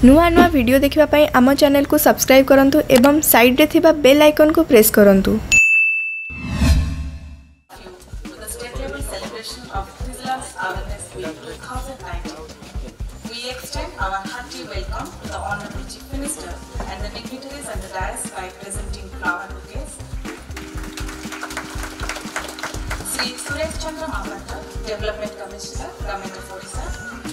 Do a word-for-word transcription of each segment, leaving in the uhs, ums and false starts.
नुआ नुआ वीडियो देखिबा पई आम चैनल को सब्सक्राइब करंतु एवं साइड रे थिबा बेल आइकन को प्रेस करंतु। We extend our hearty welcome to the Honorable Chief Minister and the dignitaries and the dais by presenting flower bouquets. Sri Suresh Chandra Mahapatra, Development Commissioner, Government of Odisha.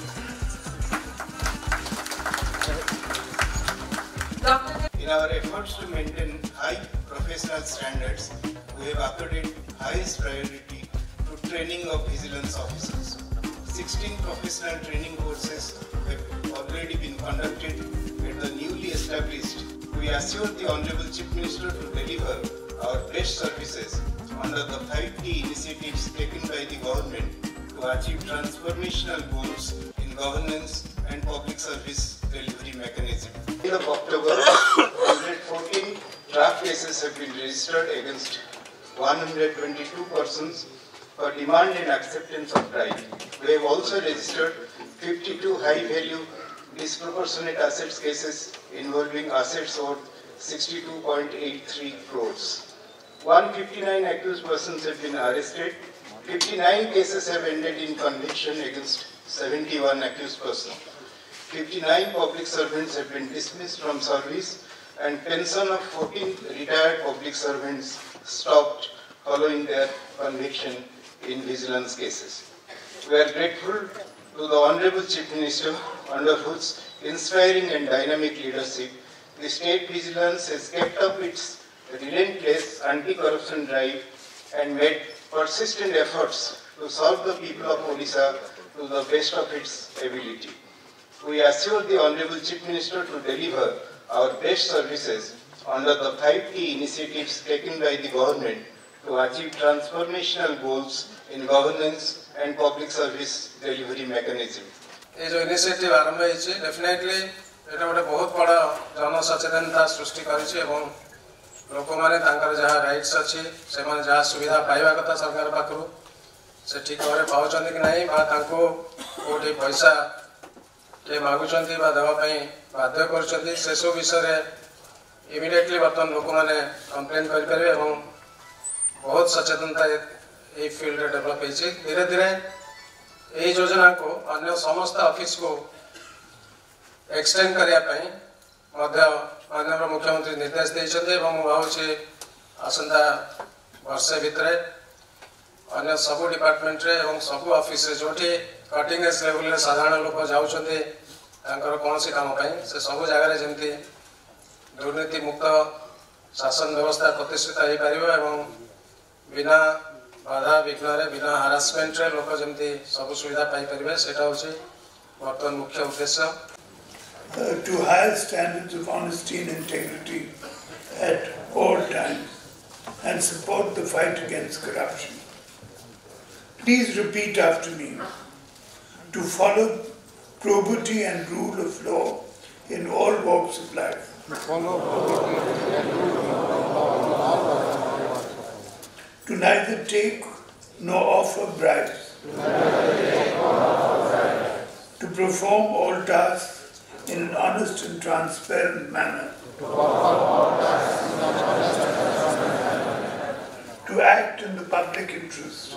In our efforts to maintain high professional standards, we have accorded highest priority to training of vigilance officers. sixteen professional training courses have already been conducted at the newly established. We assure the Honorable Chief Minister to deliver our best services under the five T initiatives taken by the government to achieve transformational goals in governance and public service delivery mechanism. In October, one hundred fourteen draft cases have been registered against one hundred twenty-two persons for demand and acceptance of bribe. We have also registered fifty-two high-value disproportionate assets cases involving assets worth sixty-two point eight three crores. one hundred fifty-nine accused persons have been arrested. fifty-nine cases have ended in conviction against seventy-one accused persons. fifty-nine public servants have been dismissed from service, and pension of fourteen retired public servants stopped following their conviction in vigilance cases. We are grateful to the Honorable Chief Minister, under whose inspiring and dynamic leadership, the state vigilance has kept up its relentless anti-corruption drive and made persistent efforts to serve the people of Odisha to the best of its ability. We assure the Honorable Chief Minister to deliver our best services under the five T initiatives taken by the government to achieve transformational goals in governance and public service delivery mechanism. ये जो initiative आरंभ होइছে definitely एटा गोटे बहुत बड़ा जन सचेतनता सृष्टि करिছে এবং लोक माने तांकर जहा राइट्स अछि से माने जहा सुविधा पाइबा कथा सरकार पाखरु से ठीक भाबरे पाउछन्ती कि नाही बा तांको कोठी पैसा के मागुछन्ती बा देवा पई बाध्य करछन्ती से सब विषय रे इमीडिएटली बर्तन लोक माने कंप्लेन करि परबे এবং बहुत सचेतनता ये फील्ड डेवलप होइছে धीरे धीरे यही योजना को अन्य समस्त ऑफिस को एक्सटेंड करिया पई मध्य माननीय मुख्यमंत्री निर्देश देइछन्ते ଏବଂ ମୁଁ ଭାବୁଛି आसंता वर्ष भितरे अन्य सब डिपार्टमेंट रे ଏବଂ सब ऑफिस रे जोठी कटिंग एज लेवल रे साधारण लोक जाउछन्ते तांकर कोनसी काम पई से सब जगह रे जेंति दुर्नीति मुक्त शासन व्यवस्था प्रतिष्ठित होई परिबो ଏବଂ बिना बाधा विघ्न रे बिना हारासमेंट रे लोक जेंति सब सुविधा पाई परिबे सेटा होछि वर्तमान मुख्य उद्देश्य। To higher standards of honesty and integrity at all times and support the fight against corruption. Please repeat after me. To follow probity and rule of law in all walks of life. To neither take nor offer bribes. To perform all tasks in an honest and transparent manner. To act in the public interest.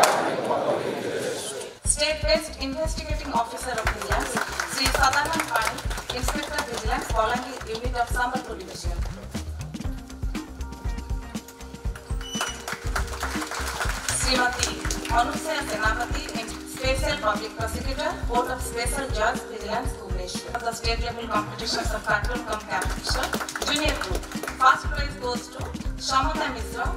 State-based investigating officer of vigilance, Sri Sadanand Pai, Inspector Vigilance, Bolangi Unit of Sambalpur Division. Srimati Anusaya Senapati, Special Public Prosecutor, Board of Special Judge Vigilance, Bhubaneswar. The state level competitions of patrol cum capture junior group. First prize goes to Shamata Misra.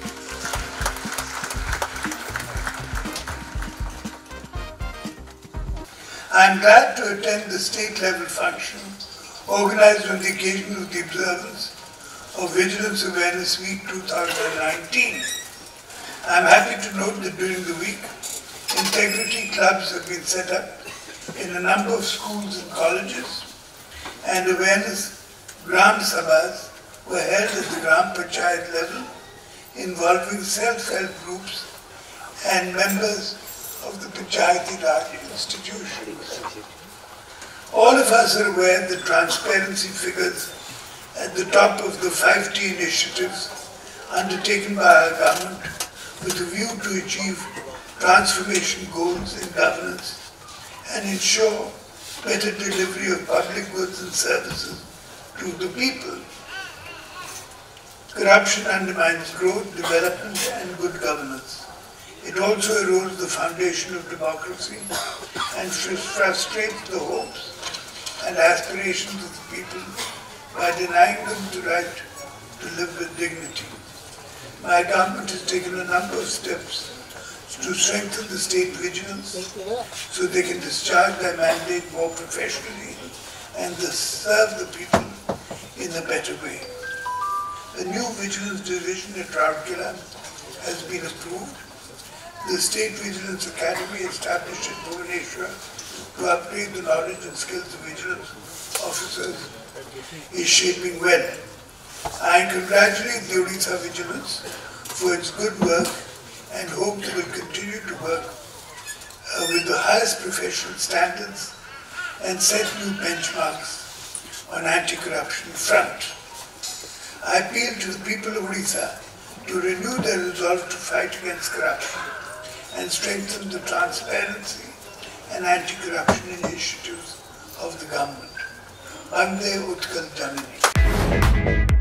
I am glad to attend the state level function organized on the occasion of the observance of Vigilance Awareness Week two thousand nineteen. I am happy to note that during the week, integrity clubs have been set up in a number of schools and colleges, and awareness Gram Sabhas were held at the Gram Panchayat level involving self-help groups and members of the Panchayati Raj institutions. All of us are aware that transparency figures at the top of the five T initiatives undertaken by our government with a view to achieve transformation goals in governance and ensure better delivery of public goods and services to the people. Corruption undermines growth, development and good governance. It also erodes the foundation of democracy and frustrates the hopes and aspirations of the people by denying them the right to live with dignity. My government has taken a number of steps to strengthen the state vigilance so they can discharge their mandate more professionally and thus serve the people in a better way. A new vigilance division at Rourkela has been approved. The State Vigilance Academy established in Bhubaneswar to upgrade the knowledge and skills of vigilance officers is shaping well. I congratulate the Odisha Vigilance for its good work and hope they will continue to work uh, with the highest professional standards and set new benchmarks on anti-corruption front. I appeal to the people of Odisha to renew their resolve to fight against corruption and strengthen the transparency and anti-corruption initiatives of the government. Vande Utkal Janani.